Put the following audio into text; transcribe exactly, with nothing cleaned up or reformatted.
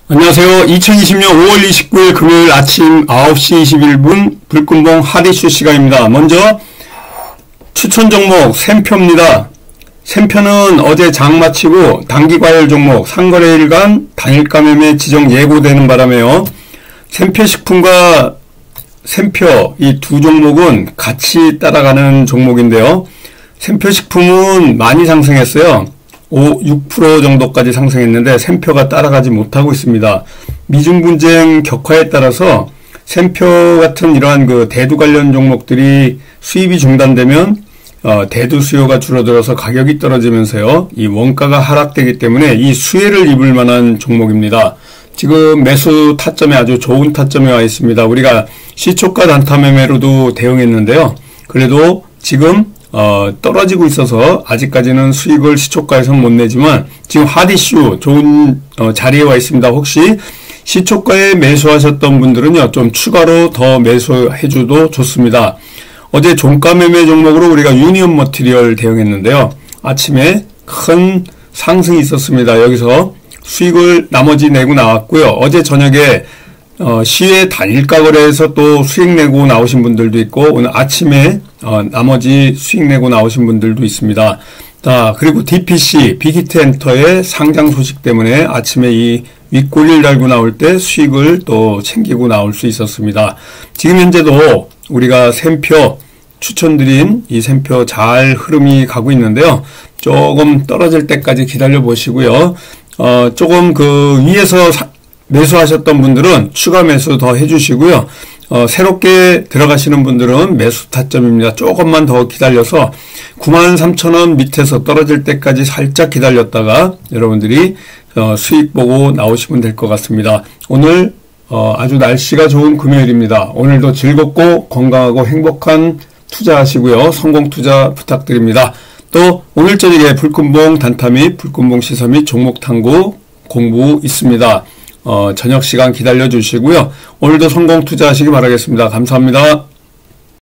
안녕하세요. 이천이십 년 오월 이십구일 금요일 아침 아홉 시 이십일 분 불금봉 핫이슈 시간입니다. 먼저 추천 종목 샘표입니다. 샘표는 어제 장 마치고 단기과열 종목 상거래일간 단일가 매매 지정 예고되는 바람에요. 샘표식품과 샘표 이 두 종목은 같이 따라가는 종목인데요. 샘표식품은 많이 상승했어요. 오, 육 퍼센트 정도까지 상승했는데 샘표가 따라가지 못하고 있습니다. 미중 분쟁 격화에 따라서 샘표 같은 이러한 그 대두 관련 종목들이 수입이 중단되면 어, 대두 수요가 줄어들어서 가격이 떨어지면서요. 이 원가가 하락되기 때문에 이 수혜를 입을 만한 종목입니다. 지금 매수 타점에 아주 좋은 타점에 와 있습니다. 우리가 시초가 단타 매매로도 대응했는데요. 그래도 지금 어, 떨어지고 있어서 아직까지는 수익을 시초가에서는 못 내지만 지금 핫이슈 좋은 어, 자리에 와 있습니다. 혹시 시초가에 매수하셨던 분들은요, 좀 추가로 더 매수해줘도 좋습니다. 어제 종가 매매 종목으로 우리가 유니온 머티리얼 대응했는데요. 아침에 큰 상승이 있었습니다. 여기서 수익을 나머지 내고 나왔고요. 어제 저녁에 어, 시외 단일가 거래에서 또 수익 내고 나오신 분들도 있고, 오늘 아침에 어, 나머지 수익 내고 나오신 분들도 있습니다. 자, 그리고 디피씨, 빅히트엔터의 상장 소식 때문에 아침에 이 윗골을 달고 나올 때 수익을 또 챙기고 나올 수 있었습니다. 지금 현재도 우리가 샘표 추천드린 이 샘표 잘 흐름이 가고 있는데요. 조금 떨어질 때까지 기다려 보시고요. 어, 조금 그 위에서 사, 매수하셨던 분들은 추가 매수 더 해주시고요. 어, 새롭게 들어가시는 분들은 매수 타점입니다. 조금만 더 기다려서 구만 삼천 원 밑에서 떨어질 때까지 살짝 기다렸다가 여러분들이 어, 수익 보고 나오시면 될 것 같습니다. 오늘 어, 아주 날씨가 좋은 금요일입니다. 오늘도 즐겁고 건강하고 행복한 투자하시고요. 성공 투자 부탁드립니다. 또 오늘 저녁에 불금봉 단타 및 불금봉 시사 및 종목 탐구 공부 있습니다. 어, 저녁 시간 기다려 주시고요. 오늘도 성공 투자하시기 바라겠습니다. 감사합니다.